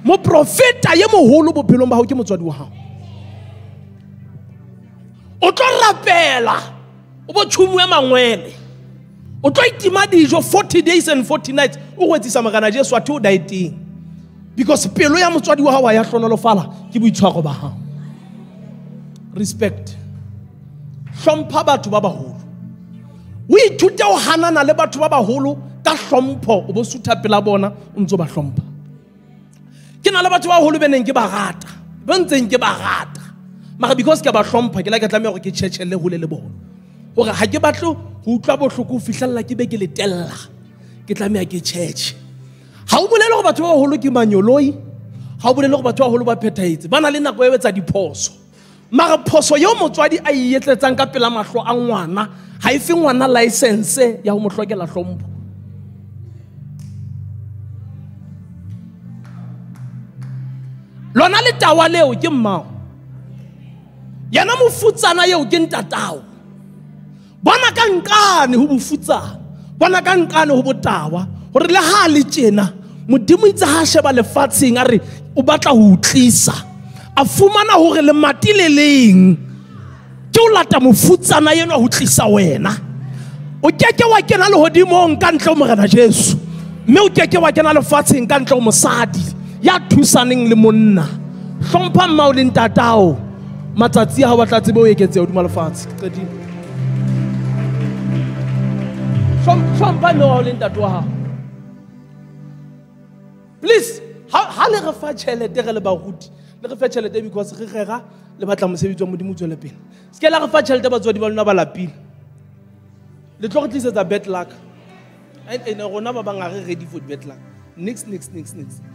Moprofeta ye moholo bophelong ba hao ke motswadi wa hao. O tlo rapela o bo tšhumu ya mangwele. O tlo itima dijo 40 days and 40 nights. O go etsisa magana Jesu a the o dieteng. Because pelo ya motswadi wa hao ya hlonolofala ke boitshwaro ba hao. Respect. Hlompha batho ba baholo. O ithute o hanana le batho ba baholo ka hlompho o bo sutha pela bona o ntse ba hlompha. Ke na le batho ba baholo beneng ke ba rata. Ba ntseng ke ba rata. Mara because ke ba hlompha ke la ke tlameha gore ke tšhetšhelle hole le bona. Gore ha ke batle go utlwa bohloko fihlella ke be ke le tella. Ke tlameha ke tšhetše. Ha o bolele gore batho ba baholo ke manyoloi. Ha o bolele gore batho ba baholo ba phethahetse. Ba na le nako e etsa diphoso. Mara phoso yo motswadi a ietletsang ka pela mahlo a ngwana ha e fe ngwana license ya ho mo hlokela hlompho. Lona le tawa leo ke mmao. Yana mofutsana yeo ke ntatao. Bona ka nkane ho bofutsana. Bona ka nkane ho botawa. Hore le ha le tjena modimo itse ha sheba lefatsheng a re o batla ho utlisa. A fumana hore le mati le leng ke o lata mofutsana yena ho tlisa wena. O keke wa kena le hodimong ka ntle o morena Jesu. Mme o keke wa kena lefatsheng ka ntle o mosadi ya thusaneng le monna. Hlompha mmao le ntatao. Matsatsi a ha batla tsebe o eketse hodima lefatshe. Qedile. Hlompha mmao le ntatao wa hao. Please, ha le re fa tšhelete re le baruti. Le re fa tšhelete because re rera le batla mosebetsi wa modimo tswele pele. Ske la re fa tšhelete batswadi ba lona ba lapile. Le tlo re tlisetsa bad luck. And rona ba bang a re ready for bad luck. Next.